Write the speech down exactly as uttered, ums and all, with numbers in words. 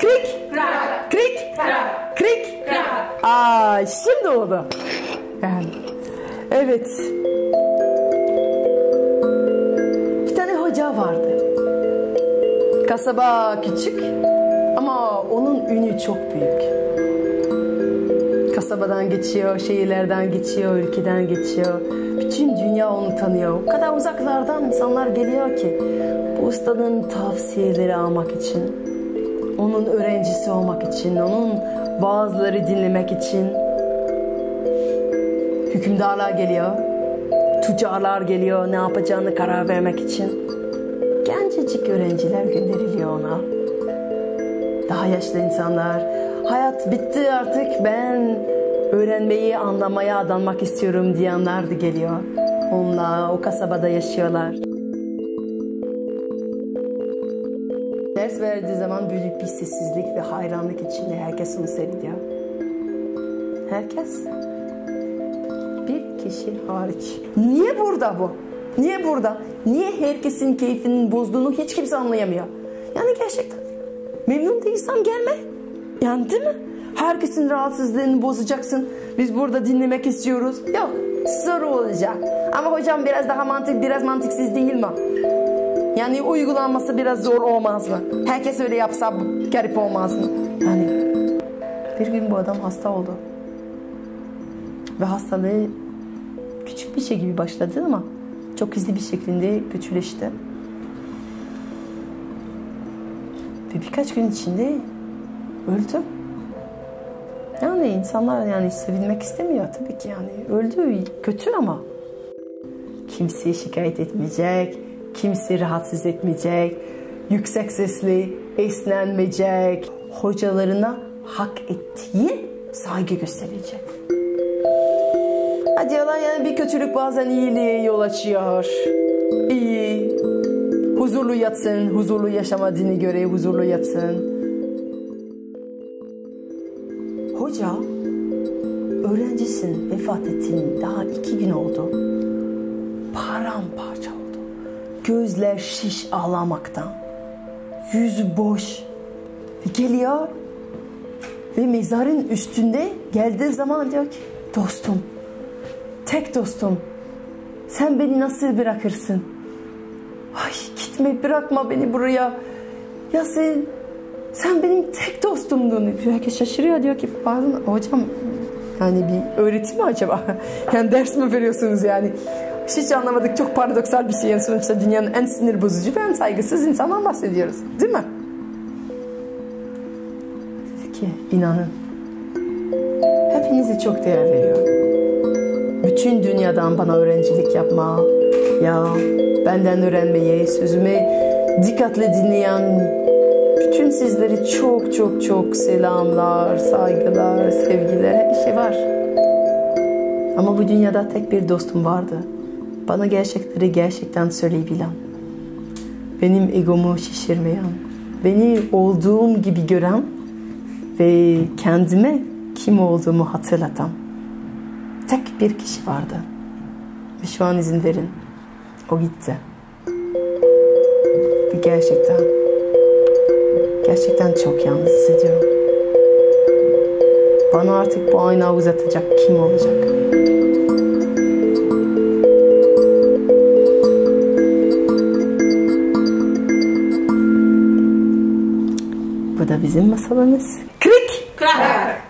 Krik. Krak. Krik. Krak. Krik. Krak. Aa, şimdi oldu. Yani, evet. Bir tane hoca vardı. Kasaba küçük ama onun ünü çok büyük. Kasabadan geçiyor, şehirlerden geçiyor, ülkeden geçiyor. Bütün dünya onu tanıyor. O kadar uzaklardan insanlar geliyor ki bu ustanın tavsiyeleri almak için, onun öğrencisi olmak için, onun vaazları dinlemek için. Hükümdarlar geliyor, tüccarlar geliyor ne yapacağını karar vermek için. Gencecik öğrenciler gönderiliyor ona. Daha yaşlı insanlar, hayat bitti artık ben öğrenmeyi, anlamaya adanmak istiyorum diyenler de geliyor. Onunla o kasabada yaşıyorlar. Ders verdiği zaman büyük bir sessizlik ve hayranlık içinde herkes onu seyrediyor. Herkes. Bir kişi hariç. Niye burada bu? Niye burada? Niye herkesin keyfinin bozduğunu hiç kimse anlayamıyor? Yani gerçekten memnun değilsen gelme. Yani değil mi? Herkesin rahatsızlığını bozacaksın. Biz burada dinlemek istiyoruz. Yok, soru olacak. Ama hocam biraz daha mantık, biraz mantıksız değil mi? Yani uygulanması biraz zor olmaz mı? Herkes öyle yapsa garip olmaz mı? Yani bir gün bu adam hasta oldu. Ve hastalığı küçük bir şey gibi başladı ama çok hızlı bir şekilde kötüleşti. Ve birkaç gün içinde öldü. Yani insanlar yani sevilmek istemiyor tabii ki yani. Öldü, kötü ama. Kimseyi şikayet etmeyecek, kimseyi rahatsız etmeyecek, yüksek sesli esnenmeyecek, hocalarına hak ettiği saygı gösterecek. Ha diyorlar yani bir kötülük bazen iyiliğe yol açıyor. İyi, huzurlu yatsın, huzurlu yaşama dini göre huzurlu yatsın. Hoca, öğrencisin vefat ettiğin daha iki gün oldu. Paramparça oldu. Gözler şiş ağlamaktan. Yüzü boş. Ve geliyor ve mezarın üstünde geldiği zaman diyor ki dostum, tek dostum, sen beni nasıl bırakırsın? Ay gitme, bırakma beni buraya. Ya sen, sen benim tek dostumdun. Herkes şaşırıyor, diyor ki pardon hocam, yani bir öğretim mi acaba? Yani ders mi veriyorsunuz yani? Hiç anlamadık, çok paradoksal bir şey. Yani sonuçta dünyanın en sinir bozucu ve en saygısız insandan bahsediyoruz. Değil mi? Dedi ki inanın, hepinizi çok değer veriyorum. Bütün dünyadan bana öğrencilik yapma, ya benden öğrenmeyi, sözümü dikkatle dinleyen bütün sizleri çok çok çok selamlar, saygılar, sevgiler, her şey var. Ama bu dünyada tek bir dostum vardı. Bana gerçekleri gerçekten söyleyebilen, benim egomu şişirmeyen, beni olduğum gibi gören ve kendime kim olduğumu hatırlatan tek bir kişi vardı. Ve şu an izin verin, o gitti. Ve gerçekten, gerçekten çok yalnız hissediyorum. Bana artık bu aynağı uzatacak kim olacak? Bu da bizim masalımız. Krik! Krak!